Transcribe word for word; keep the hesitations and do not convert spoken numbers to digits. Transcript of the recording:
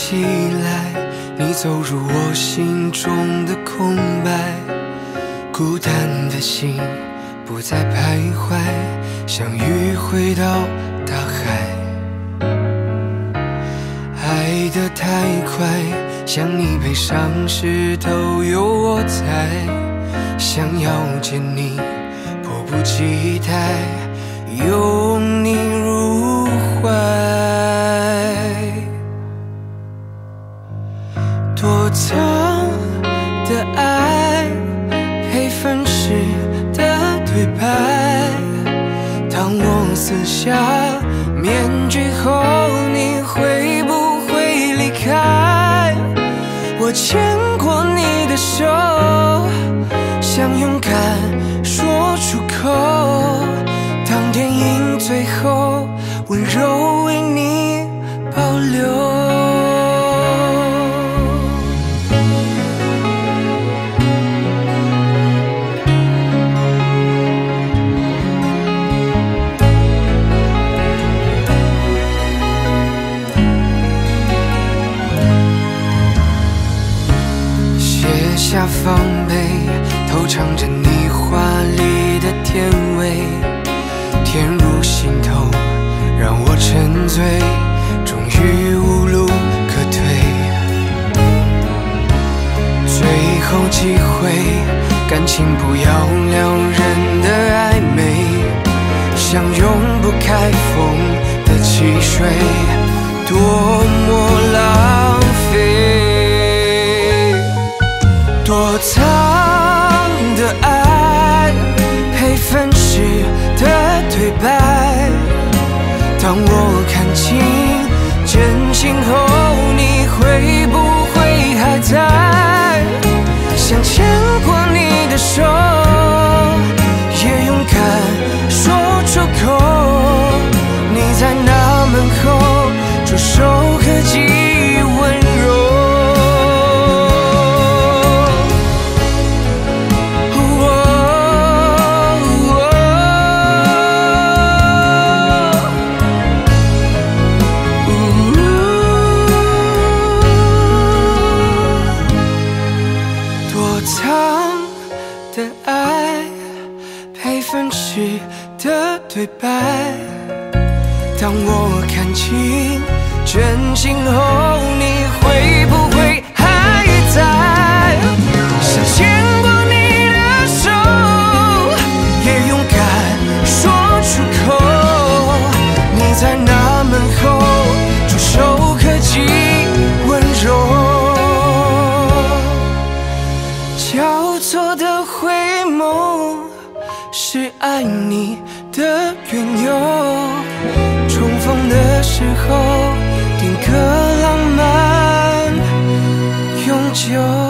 起来，你走入我心中的空白，孤单的心不再徘徊，像鱼回到大海。爱得太快，像你悲伤时都有我在，想要见你，迫不及待拥你入怀。躲藏的爱，配分时的对白，当我撕下面具后，你会不会离开？我牵过你的手，想勇敢说出口，当电影最后温柔为你保留。下防备，偷尝着你华丽的甜味，甜入心头，让我沉醉，终于无路可退。最后机会，感情不要两人的暧昧，像永不开封的汽水，多么浪费。躲藏的爱，配分时的对白，当我看清真心后，你会不会还在？想牵过你的手，也勇敢说出口，你在那门后触手可及温柔。的对白，当我看清真心后，你会不会还在？想牵过你的手，也勇敢说出口，你在那门后触手可及温柔。交错的回眸，是爱你的缘由，重逢的时候定格浪漫永久。